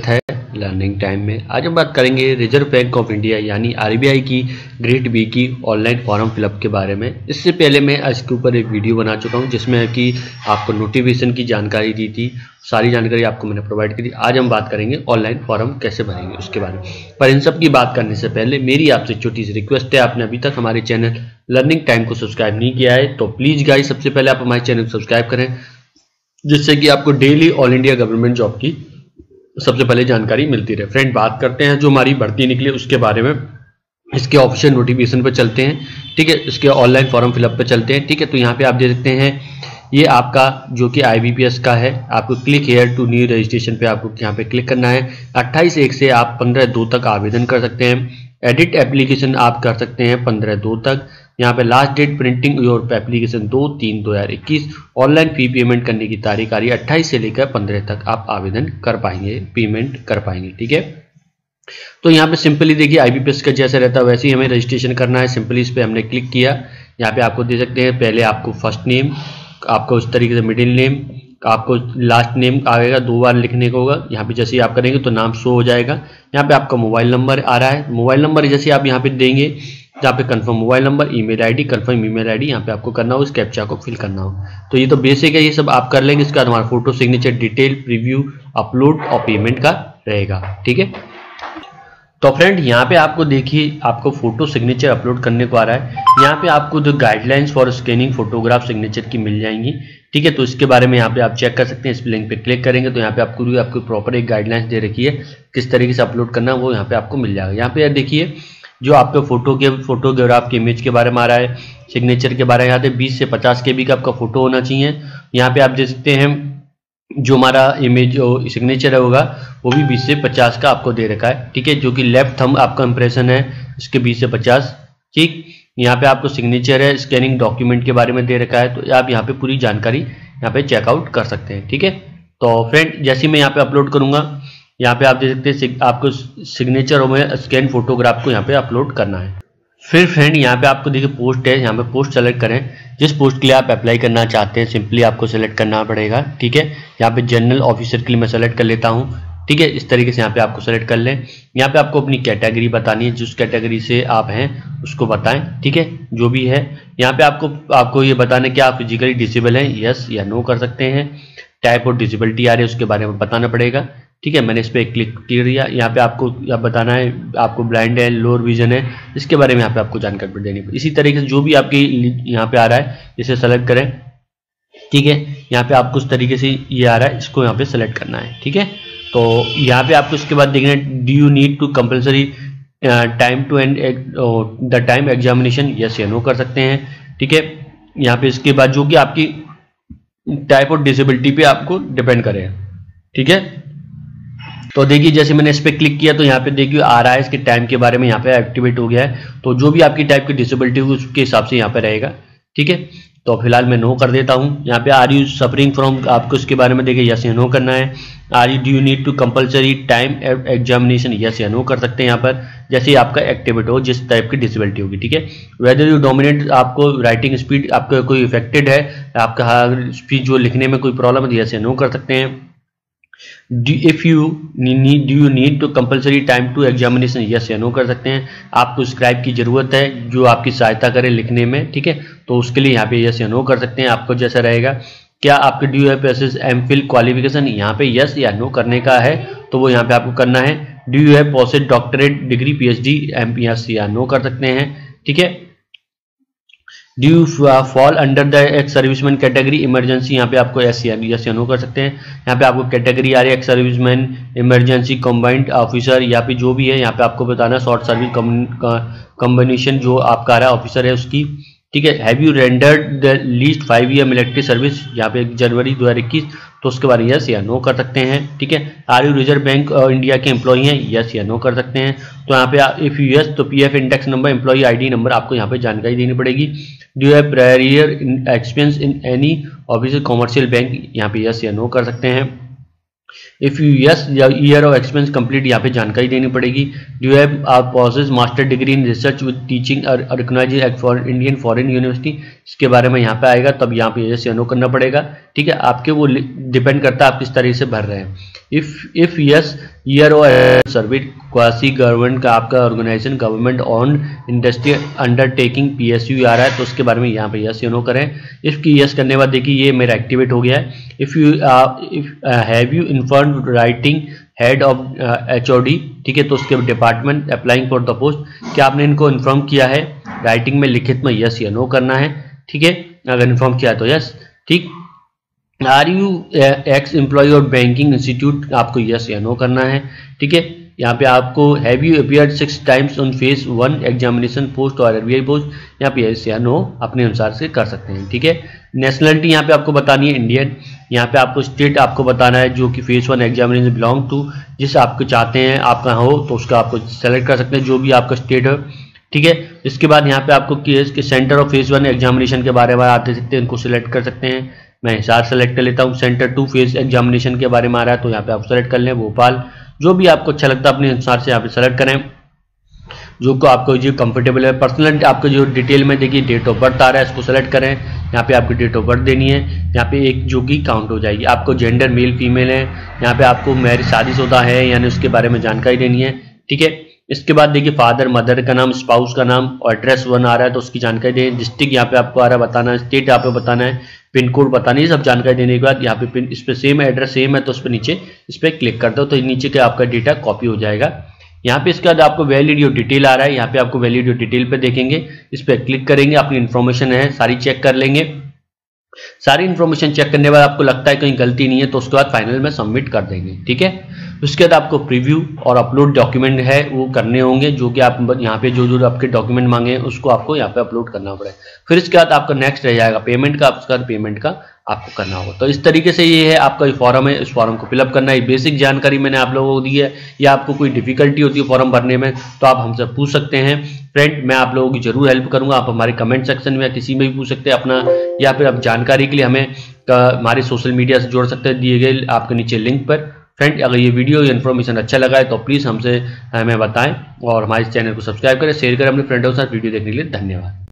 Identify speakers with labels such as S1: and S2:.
S1: है learning time में। आज हम बात करेंगे रिजर्व बैंक ऑफ इंडिया यानी आरबीआई की ग्रेड बी की ऑनलाइन फॉर्म फिलअप के बारे में। इससे पहले मैं इसके ऊपर एक वीडियो बना चुका हूं जिसमें कि आपको नोटिफिकेशन की जानकारी दी थी, सारी जानकारी आपको मैंने प्रोवाइड की थी। आज हम बात करेंगे ऑनलाइन फॉर्म कैसे भरेंगे उसके बारे में। पर इन सब की बात करने से पहले मेरी आपसे छोटी सी रिक्वेस्ट है, आपने अभी तक हमारे चैनल लर्निंग टाइम को सब्सक्राइब नहीं किया है तो प्लीज़ गाइस सबसे पहले आप हमारे चैनल को सब्सक्राइब करें, जिससे कि आपको daily all India government job की सबसे पहले जानकारी मिलती रहे। फ्रेंड, बात करते हैं जो हमारी भर्ती निकली उसके बारे में। इसके ऑफिशियल नोटिफिकेशन पे चलते हैं, ठीक है। इसके ऑनलाइन फॉर्म फिलअप पे चलते हैं, ठीक है। तो यहाँ पे आप देख सकते हैं ये आपका जो कि IBPS का है। आपको click here to new registration पे आपको यहाँ पे क्लिक करना है। 28/1 से आप 15/2 तक आवेदन कर सकते हैं। एडिट एप्लीकेशन आप कर सकते हैं 15/2 तक। यहाँ पे last date printing your application 2/3/2021। Online fee payment करने की तारीख आ रही है 28 से लेकर 15 तक आप आवेदन कर पाएंगे, पेमेंट कर पाएंगे, ठीक है। तो यहाँ पे सिंपली देखिए IBPS का जैसे रहता है वैसे ही हमें रजिस्ट्रेशन करना है। सिंपली इस पर हमने क्लिक किया। यहाँ पे आपको दे सकते हैं पहले आपको फर्स्ट नेम, आपको उस तरीके से मिडिल नेम, आपको लास्ट नेम आएगा, 2 बार लिखने को होगा। यहाँ पे जैसे ही आप करेंगे तो नाम शो हो जाएगा। यहाँ पे आपका मोबाइल नंबर आ रहा है, मोबाइल नंबर जैसे आप यहाँ पे देंगे, यहाँ पे confirm mobile number, email ID, confirm email ID यहाँ पे आपको करना हो, इस कैप्चा को फिल करना हो। तो ये तो बेसिक है, ये सब आप कर लेंगे। इसका हमारा photo signature detail preview upload और पेमेंट का रहेगा, ठीक है। तो फ्रेंड यहाँ पे आपको देखिए आपको फोटो सिग्नेचर अपलोड करने को आ रहा है। यहाँ पे आपको जो guidelines for scanning photograph signature की मिल जाएंगी, ठीक है। तो इसके बारे में यहाँ पे आप चेक कर सकते हैं। इस लिंक पे क्लिक करेंगे तो यहाँ पे आपको प्रॉपर एक गाइडलाइंस दे रखी है किस तरीके से अपलोड करना है, वो यहाँ पे आपको मिल जाएगा। यहाँ पे देखिए जो आपके फोटोग्राफ के इमेज के बारे में आ रहा है, सिग्नेचर के बारे में यहाँ पे 20 से 50 KB का आपका फोटो होना चाहिए। यहाँ पे आप देख सकते हैं जो हमारा इमेज जो सिग्नेचर होगा वो भी 20 से 50 का आपको दे रखा है, ठीक है। जो कि लेफ्ट थंब आपका इंप्रेशन है इसके 20 से 50, ठीक। यहाँ पे आपको सिग्नेचर है, स्कैनिंग डॉक्यूमेंट के बारे में दे रखा है। तो आप यहाँ पे पूरी जानकारी यहाँ पे चेकआउट कर सकते हैं, ठीक है। तो फ्रेंड जैसे मैं यहाँ पे अपलोड करूंगा, यहाँ पे आप देख सकते हैं आपको सिग्नेचर में स्कैन फोटोग्राफ को यहाँ पे अपलोड करना है। फिर फ्रेंड यहाँ पे आपको देखिए पोस्ट है, यहाँ पे पोस्ट सेलेक्ट करें। जिस पोस्ट के लिए आप अप्लाई करना चाहते हैं सिंपली आपको सेलेक्ट करना पड़ेगा, ठीक है। यहाँ पे जनरल ऑफिसर के लिए मैं सेलेक्ट कर लेता हूँ, ठीक है। इस तरीके से यहाँ पे आपको सेलेक्ट कर लें। यहाँ पे आपको अपनी कैटेगरी बतानी है, जिस कैटेगरी से आप हैं उसको बताएं, ठीक है, जो भी है। यहाँ पे आपको ये बताना है कि आप फिजिकली डिसेबल हैं, यस या नो कर सकते हैं। टाइप ऑफ डिसेबिलिटी आ रही है उसके बारे में बताना पड़ेगा, ठीक है। मैंने इस पर क्लिक कर दिया। यहाँ पे आपको बताना है आपको ब्लाइंड है, लोअर विजन है, इसके बारे में यहाँ पे आपको जानकारी देनी पड़ेगी। इसी तरीके से जो भी आपकी यहाँ पे आ रहा है इसे सेलेक्ट करें, ठीक है। यहाँ पे आपको उस तरीके से ये आ रहा है, इसको यहाँ पे सेलेक्ट करना है, ठीक है। तो यहाँ पे आपको इसके बाद देखना है do you need to compulsory time to end the time examination, yes या नो कर सकते हैं, ठीक है। यहाँ पे इसके बाद जो कि आपकी टाइप ऑफ डिसेबिलिटी पे आपको डिपेंड करे, ठीक है। तो देखिए जैसे मैंने इस पर क्लिक किया तो यहाँ पे देखिए आ रहा है इसके टाइम के बारे में, यहाँ पे एक्टिवेट हो गया है। तो जो भी आपकी टाइप की डिसेबिलिटी होगी उसके हिसाब से यहाँ पे रहेगा, ठीक है। तो फिलहाल मैं नो कर देता हूँ। यहाँ पे आर यू सफरिंग फ्रॉम, आपको इसके बारे में देखिए यस या नो करना है। Are you do you need to compulsory time examination, yes या नो कर सकते हैं यहाँ पर, जैसे आपका एक्टिवेट हो जिस टाइप की डिसेबिलिटी होगी, ठीक है। वेदर यू डोमिनेट, आपको राइटिंग स्पीड आपका कोई इफेक्टेड है, आपका स्पीच जो लिखने में कोई प्रॉब्लम है, यस या नो कर सकते हैं। do you need to compulsory time to examination, yes या नो कर सकते हैं। आपको स्क्राइब की जरूरत है जो आपकी सहायता करे लिखने में, ठीक है। तो उसके लिए यहाँ पे यस या नो कर सकते हैं। आपको जैसा रहेगा क्या आपके do you have possess MPhil qualification, यहाँ पे यस या नो करने का है तो वो यहाँ पे आपको करना है। Do you have possess doctorate degree PhD, yes या नो कर सकते हैं, ठीक है। Do you fall under the ex serviceman category emergency, यहाँ पे आपको यस या नो कर सकते हैं। यहाँ पे आपको कैटेगरी आ रही है ex serviceman, emergency, combined officer, यहाँ पे जो भी है यहाँ पे आपको बताना शॉर्ट सर्विस कॉम्बिनेशन जो आपका आ रहा है ऑफिसर है उसकी, ठीक है। Have you rendered the least 5 year military service, यहाँ पे जनवरी 2021, तो उसके बाद यस या नो कर सकते हैं, ठीक है। Are you reserve bank India के एम्प्लॉई हैं, यस या नो कर सकते हैं। तो यहाँ पे इफ यू यस तो PF index number, employee ID number आपको यहाँ पे जानकारी देनी पड़ेगी। Do you have prior experience in any official commercial bank, यहाँ पे यस या नो कर सकते हैं। If you yes year of experience complete, यहाँ पे जानकारी देनी पड़ेगी। Do have possess master degree in research with teaching और recognised for Indian foreign university, इसके बारे में यहाँ पे आएगा, तब यहाँ पे यस या नो करना पड़ेगा। ठीक है, आपके वो डिपेंड करता है आप किस तरीके से भर रहे हैं। इफ यस ईयर और सर्विस क्वासी गवर्नमेंट का आपका organisation government on industry undertaking PSU आ रहा है तो उसके बारे में यहाँ पे यस या नो करें। इफ की यस करने के बाद देखिए ये मेरा एक्टिवेट हो गया है। If have you inform writing head of HOD, ठीक है, तो उसके department applying for the post, क्या आपने इनको इन्फॉर्म किया है राइटिंग में लिखित में यस या नो करना है। ठीक है, अगर इन्फॉर्म किया तो यस। ठीक, आर यू एक्स एम्प्लॉय और बैंकिंग इंस्टीट्यूट, आपको यस या नो करना है। ठीक है, यहाँ पे आपको have you appeared 6 times on phase 1 examination post और RBI पोस्ट, यहाँ पे यस या नो अपने अनुसार से कर सकते हैं। ठीक है, नेशनलिटी यहाँ पे आपको बतानी है इंडियन, यहाँ पे आपको स्टेट आपको बताना है जो कि फेज 1 एग्जामिनेशन बिलोंग टू, जिस आपको चाहते हैं आपका हो तो उसका आपको सेलेक्ट कर सकते हैं जो भी आपका स्टेट हो। ठीक है, इसके बाद यहाँ पे आपको केस के सेंटर ऑफ फेज 1 एग्जामिनेशन के बारे में आते सकते हैं, इनको सिलेक्ट कर सकते हैं। मैं हिसार सेलेक्ट कर लेता हूँ। सेंटर 2 फेज एग्जामिनेशन के बारे में आ रहा है तो यहाँ पे आप सेलेक्ट कर लें भोपाल, जो भी आपको अच्छा लगता है अपने अनुसार से यहाँ पे सेलेक्ट करें जो को आपको जो कंफर्टेबल है। पर्सनल आपको जो डिटेल में देखिए डेट ऑफ बर्थ आ रहा है इसको सेलेक्ट करें, यहाँ पे आपकी डेट ऑफ बर्थ देनी है, यहाँ पे एक जो कि काउंट हो जाएगी। आपको जेंडर मेल फीमेल है, यहाँ पे आपको मैरिज शादीशुदा है यानी उसके बारे में जानकारी देनी है। ठीक है, इसके बाद देखिए फादर मदर का नाम, स्पाउस का नाम और एड्रेस 1 आ रहा है तो उसकी जानकारी दें। डिस्ट्रिक्ट यहाँ पे आपको आ रहा है बताना है, स्टेट यहाँ पे बताना है, पिन कोड बताना है, सब जानकारी देने के बाद यहाँ पे पिन इस पर सेम एड्रेस सेम है तो उस पर नीचे इस पर क्लिक कर दो तो नीचे का आपका डेटा कॉपी हो जाएगा। यहाँ पे इसके बाद आपको वैलिड योर डिटेल आ रहा है, यहाँ पे आपको वैलिड योर डिटेल पे देखेंगे, इस पर क्लिक करेंगे, अपनी इन्फॉर्मेशन है सारी चेक कर लेंगे। सारी इन्फॉर्मेशन चेक करने के बाद आपको लगता है कहीं गलती नहीं है तो उसके बाद फाइनल में सबमिट कर देंगे। ठीक है, उसके बाद आपको प्रीव्यू और अपलोड डॉक्यूमेंट है वो करने होंगे जो कि आप यहाँ पे जो आपके डॉक्यूमेंट मांगे हैं उसको आपको यहाँ पे अपलोड करना पड़ेगा। फिर इसके बाद आपका नेक्स्ट रह जाएगा पेमेंट का, उसके बाद पेमेंट का आपको करना होगा। तो इस तरीके से ये है आपका ये फॉर्म है, इस फॉर्म को फिलअप करना है। बेसिक जानकारी मैंने आप लोगों को दी है, या आपको कोई डिफिकल्टी होती है फॉर्म भरने में तो आप हमसे पूछ सकते हैं फ्रेंड, मैं आप लोगों की जरूर हेल्प करूंगा। आप हमारे कमेंट सेक्शन में या किसी में भी पूछ सकते हैं अपना, या फिर आप जानकारी के लिए हमें हमारे सोशल मीडिया से जोड़ सकते हैं दिए गए आपके नीचे लिंक पर। फ्रेंड, अगर ये वीडियो या इन्फॉर्मेशन अच्छा लगा है तो प्लीज़ हमसे हमें बताएं और हमारे चैनल को सब्सक्राइब करें, शेयर करें अपने फ्रेंडों के साथ। वीडियो देखने के लिए धन्यवाद।